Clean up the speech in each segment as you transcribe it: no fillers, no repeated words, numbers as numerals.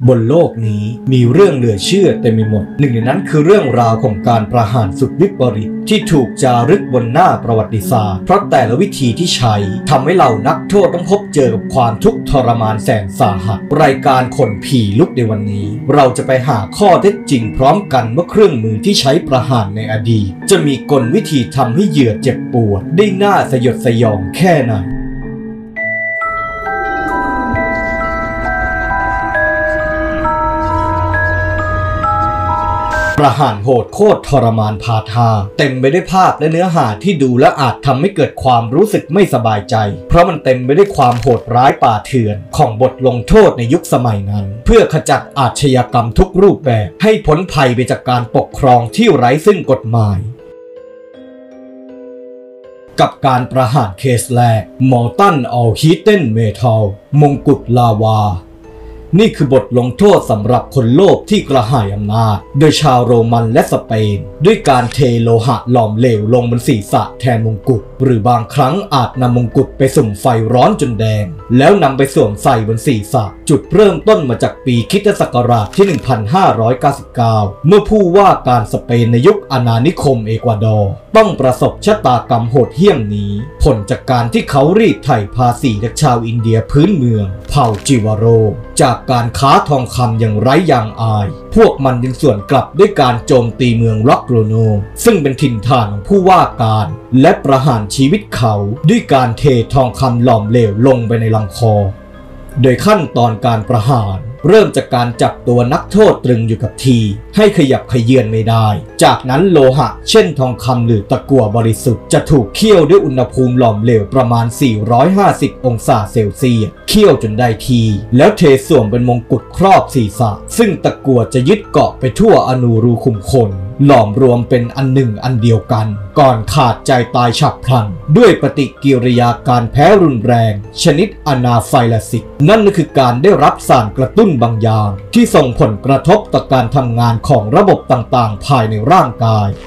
บนโลกนี้มีเรื่องเหลือเชื่อเต็มไปหมดหนึ่งในนั้นคือเรื่องราวของการประหารสุดวิปริตที่ถูกจารึกบนหน้าประวัติศาสตร์เพราะแต่ละวิธีที่ใช้ทำให้เหล่านักโทษต้องพบเจอกับความทุกข์ทรมานแสนสาหัสรายการขนผีลุกในวันนี้เราจะไปหาข้อเท็จจริงพร้อมกันว่าเครื่องมือที่ใช้ประหารในอดีตจะมีกลวิธีทำให้เหยื่อเจ็บปวดได้น่าสยดสยองแค่ไหนประหารโหดโคตรทรมานพาทาเต็มไปด้วยภาพและเนื้อหาที่ดูและอาจทำให้เกิดความรู้สึกไม่สบายใจเพราะมันเต็มไปด้วยความโหดร้ายป่าเถื่อนของบทลงโทษในยุคสมัยนั้นเพื่อขจัดอาชญากรรมทุกรูปแบบให้พ้นภัยไปจากการปกครองที่ไร้ซึ่งกฎหมายกับการประหารเคสแรกมอลตันอัลฮีเทนเมทัลมงกุฎลาวานี่คือบทลงโทษสำหรับคนโลภที่กระหายอำนาจโดยชาวโรมันและสเปนด้วยการเทโลหะหลอมเหลวลงบนศีรษะแทนมงกุฎหรือบางครั้งอาจนำมงกุฎไปสุ่มไฟร้อนจนแดงแล้วนำไปสวมใส่บนศีรษะจุดเริ่มต้นมาจากปีคริสตศักราชที่ 1599 เมื่อผู้ว่าการสเปนในยุคอาณานิคมเอกวาดอร์ต้องประสบชะตากรรมโหดเหี้ยมนี้ผลจากการที่เขารีดไถ่ภาษีจากชาวอินเดียพื้นเมืองเผ่าจิวาโรจากการค้าทองคำอย่างไร้ยางอายพวกมันจึงสวนกลับด้วยการโจมตีเมืองร็อกโรโนซึ่งเป็นถิ่นฐานของผู้ว่าการและประหารชีวิตเขาด้วยการเททองคำหลอมเหลวลงไปในลำคอโดยขั้นตอนการประหารเริ่มจากการจับตัวนักโทษตรึงอยู่กับที่ให้ขยับเขยื้อนไม่ได้จากนั้นโลหะเช่นทองคำหรือตะกั่วบริสุทธิ์จะถูกเคี่ยวด้วยอุณหภูมิหลอมเหลวประมาณ450องศาเซลเซียสเคี่ยวจนได้ที่แล้วเทสวมเป็นมงกุฎครอบศีรษะซึ่งตะกั่วจะยึดเกาะไปทั่วอนูรูขุมขนหลอมรวมเป็นอันหนึ่งอันเดียวกันก่อนขาดใจตายฉับพลันด้วยปฏิกิริยาการแพ้รุนแรงชนิดอนาไฟลาซิสนั่นก็คือการได้รับสารกระตุ้นบางอย่างที่ส่งผลกระทบต่อการทำงานของระบบต่างๆภายในร่างกาย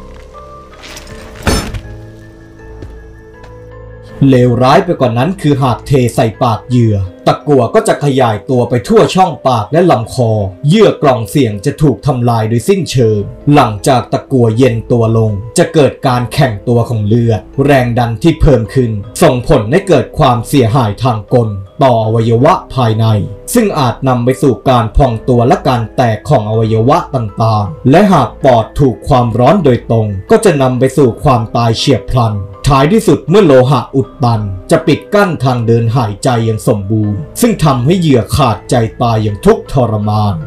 เลวร้ายไปกว่านั้นคือหากเทใส่ปากเหยื่อตะกั่วก็จะขยายตัวไปทั่วช่องปากและลำคอเยื่อกล่องเสียงจะถูกทำลายโดยสิ้นเชิงหลังจากตะกั่วเย็นตัวลงจะเกิดการแข็งตัวของเลือดแรงดันที่เพิ่มขึ้นส่งผลให้เกิดความเสียหายทางกลต่ออวัยวะภายในซึ่งอาจนำไปสู่การพองตัวและการแตกของอวัยวะต่างๆและหากปอดถูกความร้อนโดยตรงก็จะนำไปสู่ความตายเฉียบพลันท้ายที่สุดเมื่อโลหะอุดตันจะปิดกั้นทางเดินหายใจอย่างสมบูรณ์ซึ่งทำให้เหยื่อขาดใจตายอย่างทุกข์ทรมาน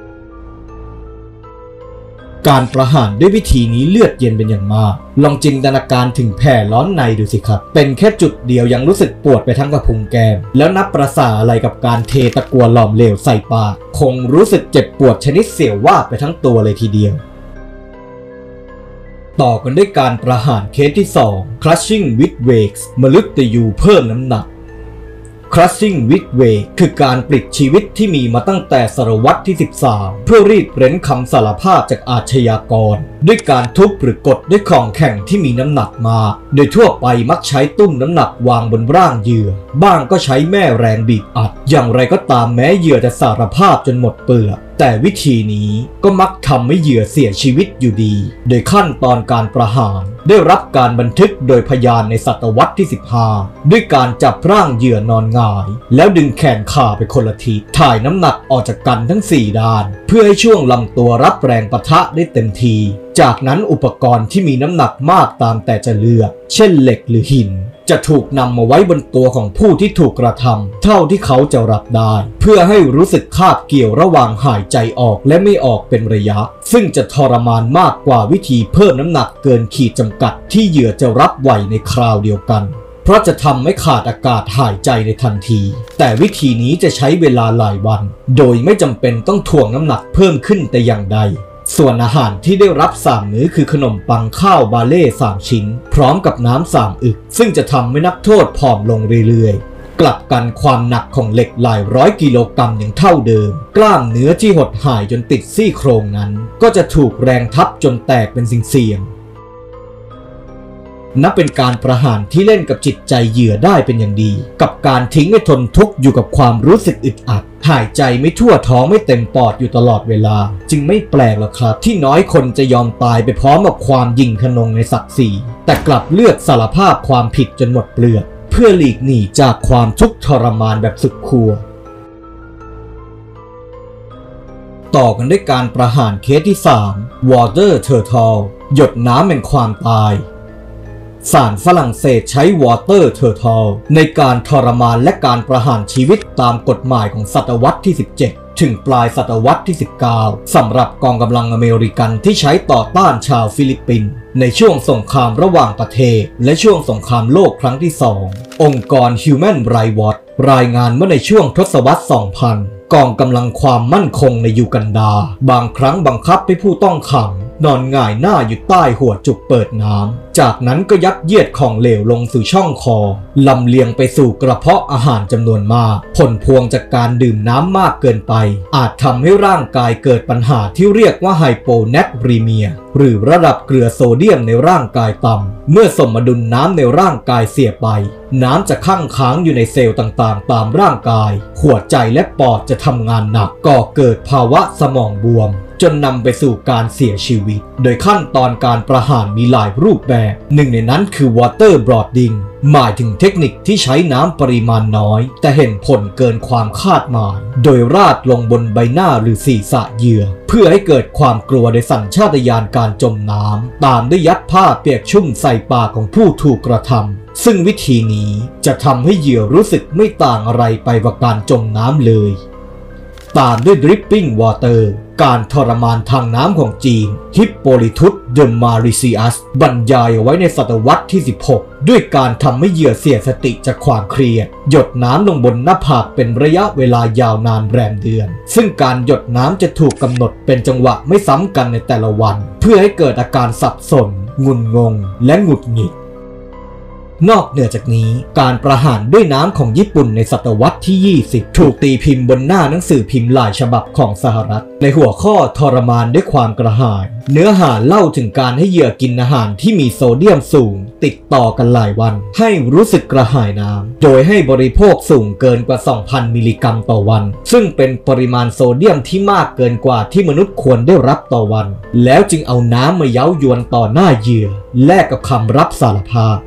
การประหารด้วยวิธีนี้เลือดเย็นเป็นอย่างมากลองจินตนาการถึงแผลร้อนในดูสิครับเป็นแค่จุดเดียวยังรู้สึกปวดไปทั้งกระพุ้งแก้มแล้วนับประสาอะไรกับการเทตะกั่วหลอมเหลวใส่ปากคงรู้สึกเจ็บปวดชนิดเสียววาบไปทั้งตัวเลยทีเดียวต่อกันด้วยการประหารเคสที่ 2 Crushing with Weights มฤตยูเพิ่มน้ำหนัก Crushing with Weights คือการปลิดชีวิตที่มีมาตั้งแต่ศตวรรษที่ 13เพื่อรีดเร้นคำสารภาพจากอาชญากรด้วยการทุบหรือกดด้วยของแข็งที่มีน้ำหนักมากโดยทั่วไปมักใช้ตุ้มน้ำหนักวางบนร่างเหยื่อบ้างก็ใช้แม่แรงบีบอัดอย่างไรก็ตามแม้เหยื่อจะสารภาพจนหมดเปลือกแต่วิธีนี้ก็มักทำให้เหยื่อเสียชีวิตอยู่ดีโดยขั้นตอนการประหารได้รับการบันทึกโดยพยานในศตวรรษที่ 15ด้วยการจับร่างเหยื่อนอนหงายแล้วดึงแขนขาไปคนละทิศถ่ายน้ำหนักออกจากกันทั้ง4ด้านเพื่อให้ช่วงลำตัวรับแรงปะทะได้เต็มทีจากนั้นอุปกรณ์ที่มีน้ำหนักมากตามแต่จะเลือกเช่นเหล็กหรือหินจะถูกนำมาไว้บนตัวของผู้ที่ถูกกระทำเท่าที่เขาจะรับได้เพื่อให้รู้สึกคาบเกี่ยวระหว่างหายใจออกและไม่ออกเป็นระยะซึ่งจะทรมานมากกว่าวิธีเพิ่มน้ำหนักเกินขีดจำกัดที่เหยื่อจะรับไหวในคราวเดียวกันเพราะจะทำให้ขาดอากาศหายใจในทันทีแต่วิธีนี้จะใช้เวลาหลายวันโดยไม่จำเป็นต้องถ่วงน้ำหนักเพิ่มขึ้นแต่อย่างใดส่วนอาหารที่ได้รับ3 มื้อคือขนมปังข้าวบาเล่3 ชิ้นพร้อมกับน้ำ3 อึกซึ่งจะทำให้นักโทษผอมลงเรื่อยๆกลับกันความหนักของเหล็กหลายร้อยกิโลกรัมอย่างเท่าเดิมกล้ามเนื้อที่หดหายจนติดซี่โครงนั้นก็จะถูกแรงทับจนแตกเป็นสิ่งเสี่ยงนับเป็นการประหารที่เล่นกับจิตใจเหยื่อได้เป็นอย่างดีกับการทิ้งให้ทนทุกข์อยู่กับความรู้สึกอึดอัดหายใจไม่ทั่วท้องไม่เต็มปอดอยู่ตลอดเวลาจึงไม่แปลกหรอกครับที่น้อยคนจะยอมตายไปพร้อมกับความยิ่งขนงในศักดิ์ศรีแต่กลับเลือกสารภาพความผิดจนหมดเปลือกเพื่อหลีกหนีจากความทุกข์ทรมานแบบสุดขั้วต่อกันด้วยการประหารเคสที่3 Water Turtle หยดน้ำแห่งความตายศาลฝรั่งเศสใช้ Water Turtle ในการทรมานและการประหารชีวิตตามกฎหมายของศตวรรษที่17ถึงปลายศตวรรษที่19สำหรับกองกำลังอเมริกันที่ใช้ต่อต้านชาวฟิลิปปินส์ในช่วงสงครามระหว่างประเทศและช่วงสงครามโลกครั้งที่2องค์กร Human Rights Watch รายงานว่าในช่วงทศวรรษ 2000 กองกำลังความมั่นคงในยูกันดาบางครั้งบังคับให้ผู้ต้องขังนอนหงายหน้าอยู่ใต้หัวจุกเปิดน้ำจากนั้นก็ยัดเยียดของเหลวลงสู่ช่องคอลำเลียงไปสู่กระเพาะอาหารจำนวนมากผลพวงจากการดื่มน้ำมากเกินไปอาจทำให้ร่างกายเกิดปัญหาที่เรียกว่าไฮโปแนตรีเมียหรือระดับเกลือโซเดียมในร่างกายต่ำเมื่อสมดุลน้ำในร่างกายเสียไปน้ำจะคั่งค้างอยู่ในเซลล์ต่างๆตามร่างกายหัวใจและปอดจะทำงานหนักก่อเกิดภาวะสมองบวมจนนำไปสู่การเสียชีวิตโดยขั้นตอนการประหารมีหลายรูปแบบหนึ่งในนั้นคือ water boarding หมายถึงเทคนิคที่ใช้น้ำปริมาณน้อยแต่เห็นผลเกินความคาดหมายโดยราดลงบนใบหน้าหรือศีรษะเหยื่อเพื่อให้เกิดความกลัวโดยสัญชาตญาณการจมน้ำตามด้วยยัดผ้าเปียกชุ่มใส่ปากของผู้ถูกกระทำซึ่งวิธีนี้จะทำให้เหยื่อรู้สึกไม่ต่างอะไรไปกว่าการจมน้ำเลยตามด้วย dripping water การทรมานทางน้ำของจีนฮิปโปลิทุสเดอะมาริซิอัสบรรยายเอาไว้ในศตวรรษที่16ด้วยการทำให้เหยื่อเสียสติจากความเครียดหยดน้ำลงบนหน้าผากเป็นระยะเวลายาวนานแรมเดือนซึ่งการหยดน้ำจะถูกกำหนดเป็นจังหวะไม่ซ้ำกันในแต่ละวันเพื่อให้เกิดอาการสับสนงุนงงและหงุดหงิดนอกเหนือจากนี้การประหารด้วยน้ำของญี่ปุ่นในศตวรรษที่20ถูกตีพิมพ์บนหน้าหนังสือพิมพ์หลายฉบับของสหรัฐในหัวข้อทรมานด้วยความกระหายเนื้อหาเล่าถึงการให้เหยื่อกินอาหารที่มีโซเดียมสูงติดต่อกันหลายวันให้รู้สึกกระหายน้ำโดยให้บริโภคสูงเกินกว่า 2,000 มิลลิกรัมต่อวันซึ่งเป็นปริมาณโซเดียมที่มากเกินกว่าที่มนุษย์ควรได้รับต่อวันแล้วจึงเอาน้ำมาเย้ายวนต่อหน้าเหยื่อแลกกับคำรับสารภาพ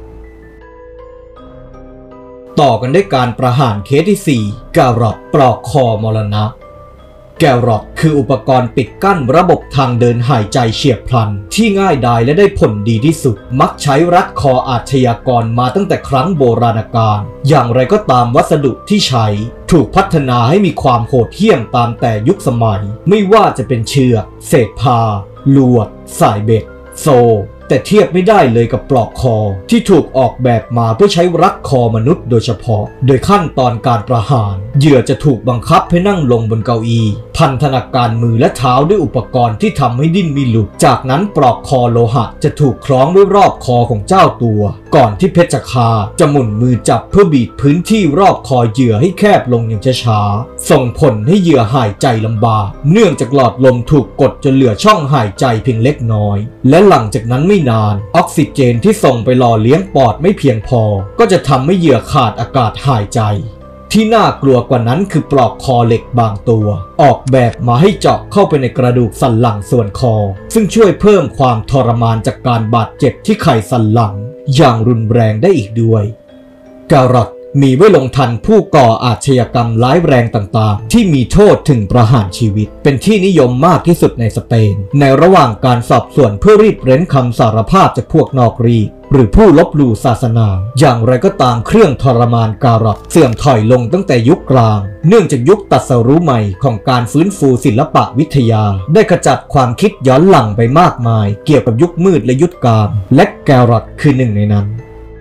ต่อกันด้วยการประหารเคสที่4การอดปลอกคอมรณะแกรอดคืออุปกรณ์ปิดกั้นระบบทางเดินหายใจเฉียบพลันที่ง่ายดายและได้ผลดีที่สุดมักใช้รัดคออาชญากรมาตั้งแต่ครั้งโบราณกาลอย่างไรก็ตามวัสดุที่ใช้ถูกพัฒนาให้มีความโหดเหี้ยมตามแต่ยุคสมัยไม่ว่าจะเป็นเชือกเศษผ้าลวดสายเบ็ดโซ่แต่เทียบไม่ได้เลยกับปลอกคอที่ถูกออกแบบมาเพื่อใช้รัดคอมนุษย์โดยเฉพาะโดยขั้นตอนการประหารเหยื่อจะถูกบังคับให้นั่งลงบนเก้าอี้พันธนาการมือและเท้าด้วยอุปกรณ์ที่ทำให้ดิ้นไม่หลุดจากนั้นปลอกคอโลหะจะถูกคล้องไว้รอบคอของเจ้าตัวก่อนที่เพชฌฆาตจะหมุนมือจับเพื่อบีบพื้นที่รอบคอเหยื่อให้แคบลงอย่างช้าๆส่งผลให้เหยื่อหายใจลำบากเนื่องจากหลอดลมถูกกดจนเหลือช่องหายใจเพียงเล็กน้อยและหลังจากนั้นไม่นานออกซิเจนที่ส่งไปหล่อเลี้ยงปอดไม่เพียงพอก็จะทำให้เหยื่อขาดอากาศหายใจที่น่ากลัวกว่านั้นคือปลอกคอเหล็กบางตัวออกแบบมาให้เจาะเข้าไปในกระดูกสันหลังส่วนคอซึ่งช่วยเพิ่มความทรมานจากการบาดเจ็บที่ไขสันหลังอย่างรุนแรงได้อีกด้วยการอดมีไว้ลงทันผู้ก่ออาชญากรรมร้ายแรงต่างๆที่มีโทษถึงประหารชีวิตเป็นที่นิยมมากที่สุดในสเปนในระหว่างการสอบสวนเพื่อรีดเร้นคำสารภาพจากพวกนอกรีดหรือผู้ลบหลู่ศาสนาอย่างไรก็ตามเครื่องทรมานการอดเสื่อมถอยลงตั้งแต่ยุคกลางเนื่องจากยุคตรัสรู้ใหม่ของการฟื้นฟูศิลปะวิทยาได้ขจัดความคิดย้อนหลังไปมากมายเกี่ยวกับยุคมืดและยุคกลางและการอดคือหนึ่งในนั้น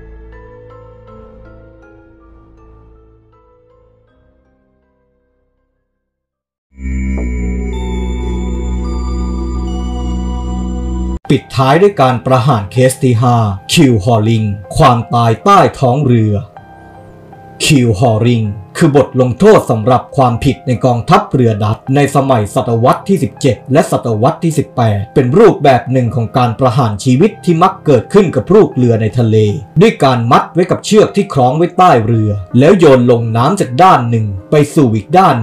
ปิดท้ายด้วยการประหารเคสที่5คิวฮอลลิงความตายใต้ท้องเรือคิวฮอลลิงคือบทลงโทษสำหรับความผิดในกองทัพเรือดัตช์ในสมัยศตวรรษที่17และศตวรรษที่18เป็นรูปแบบหนึ่งของการประหารชีวิตที่มักเกิดขึ้นกับลูกเรือในทะเลด้วยการมัดไว้กับเชือกที่คล้องไว้ใต้เรือแล้วโยนลงน้ำจากด้านหนึ่งไปสู่อีกด้านหนึ่ง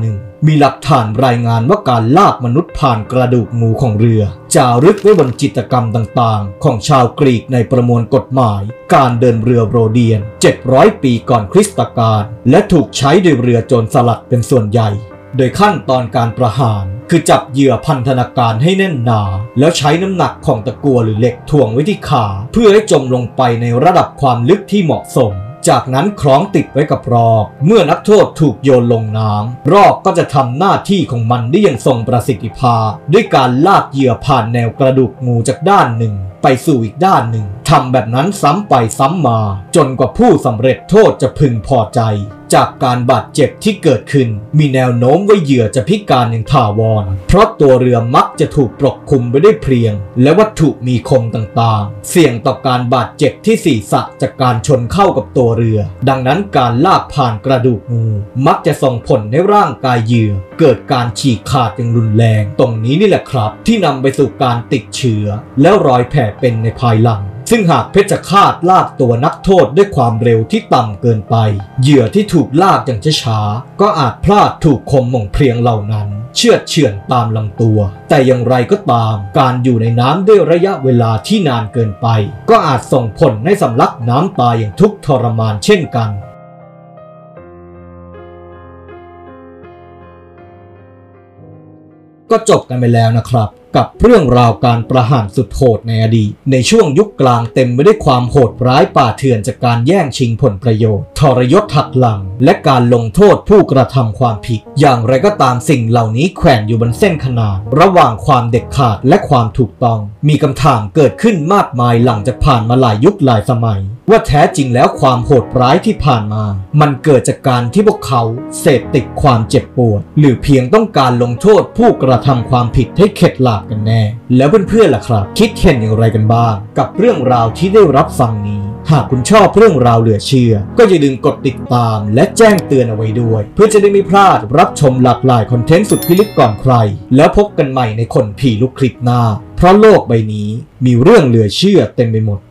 มีหลักฐานรายงานว่าการลากมนุษย์ผ่านกระดูกงูของเรือจารึกไว้บนจิตรกรรมต่างๆของชาวกรีกในประมวลกฎหมายการเดินเรือโรเดียน700 ปีก่อนคริสตกาลและถูกใช้โดยเรือโจรสลัดเป็นส่วนใหญ่โดยขั้นตอนการประหารคือจับเหยื่อพันธนาการให้แน่นหนาแล้วใช้น้ำหนักของตะกั่วหรือเหล็กถ่วงไว้ที่ขาเพื่อให้จมลงไปในระดับความลึกที่เหมาะสมจากนั้นคล้องติดไว้กับรอกเมื่อนักโทษถูกโยนลงน้ำรอกก็จะทำหน้าที่ของมันได้อย่างทรงประสิทธิภาพด้วยการลากเหยื่อผ่านแนวกระดูกงูจากด้านหนึ่งไปสู่อีกด้านหนึ่งทำแบบนั้นซ้ำไปซ้ำมาจนกว่าผู้สำเร็จโทษจะพึงพอใจจากการบาดเจ็บที่เกิดขึ้นมีแนวโน้มว่าเหยื่อจะพิการอย่างถาวรเพราะตัวเรือมักจะถูกปกคลุมไปด้วยเพลียงและวัตถุมีคมต่างๆเสี่ยงต่อการบาดเจ็บที่ศีรษะจากการชนเข้ากับตัวเรือดังนั้นการลากผ่านกระดูกงูมักจะส่งผลในร่างกายเหยื่อเกิดการฉีกขาดอย่างรุนแรงตรงนี้นี่แหละครับที่นำไปสู่การติดเชื้อแล้วรอยแผลเป็นในภายหลังซึ่งหากเพชฌฆาตลากตัวนักโทษด้วยความเร็วที่ต่ำเกินไปเหยื่อที่ถูกลากอย่างช้าๆก็อาจพลาดถูกคมของเพลียงเหล่านั้นเชือดเฉือนตามลำตัวแต่อย่างไรก็ตามการอยู่ในน้ำด้วยระยะเวลาที่นานเกินไปก็อาจส่งผลให้สำลักน้ำตายอย่างทุกข์ทรมานเช่นกันก็จบกันไปแล้วนะครับกับเรื่องราวการประหารสุดโหดในอดีตในช่วงยุคกลางเต็มไปด้วยความโหดร้ายป่าเถื่อนจากการแย่งชิงผลประโยชน์ทรยศหักหลังและการลงโทษผู้กระทำความผิดอย่างไรก็ตามสิ่งเหล่านี้แขวนอยู่บนเส้นขนานระหว่างความเด็ดขาดและความถูกต้องมีคำถามเกิดขึ้นมากมายหลังจากผ่านมาหลายยุคหลายสมัยว่าแท้จริงแล้วความโหดร้ายที่ผ่านมามันเกิดจากการที่พวกเขาเสพติดความเจ็บปวดหรือเพียงต้องการลงโทษผู้กระทำความผิดให้เข็ดหลาบกันแน่แล้วเพื่อนๆล่ะครับคิดเห็นอย่างไรกันบ้างกับเรื่องราวที่ได้รับฟังนี้หากคุณชอบเรื่องราวเหลือเชื่อก็อย่าลืมกดติดตามและแจ้งเตือนเอาไว้ด้วยเพื่อจะได้ไม่พลาดรับชมหลากหลายคอนเทนต์สุดพิลึกก่อนใครแล้วพบกันใหม่ในคนผีลูกคลิปหน้าเพราะโลกใบนี้มีเรื่องเหลือเชื่อเต็มไปหมด